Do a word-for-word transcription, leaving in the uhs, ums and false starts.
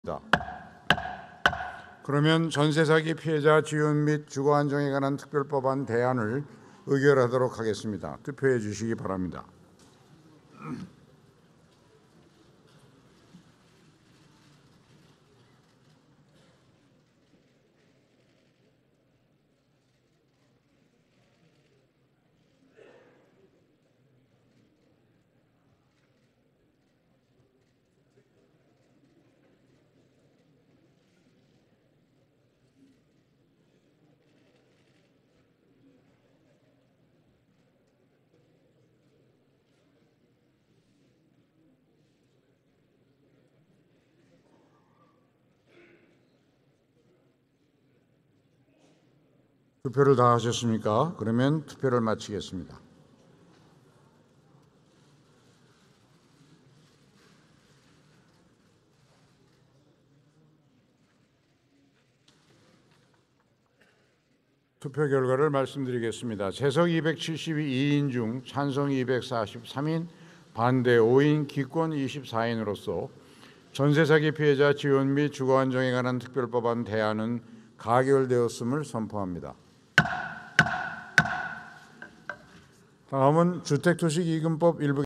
그러면 전세 사기 피해자 지원 및 주거 안정에 관한 특별법안 대안을 의결하도록 하겠습니다. 투표해 주시기 바랍니다. 투표를 다 하셨습니까? 그러면 투표를 마치겠습니다. 투표 결과를 말씀드리겠습니다. 재석 이백칠십이 인 중 찬성 이백사십삼 인, 반대 오 인, 기권 이십사 인으로서 전세 사기 피해자 지원 및 주거 안정에 관한 특별법안 대안은 가결되었음을 선포합니다. 다음은 주택도시기금법 일부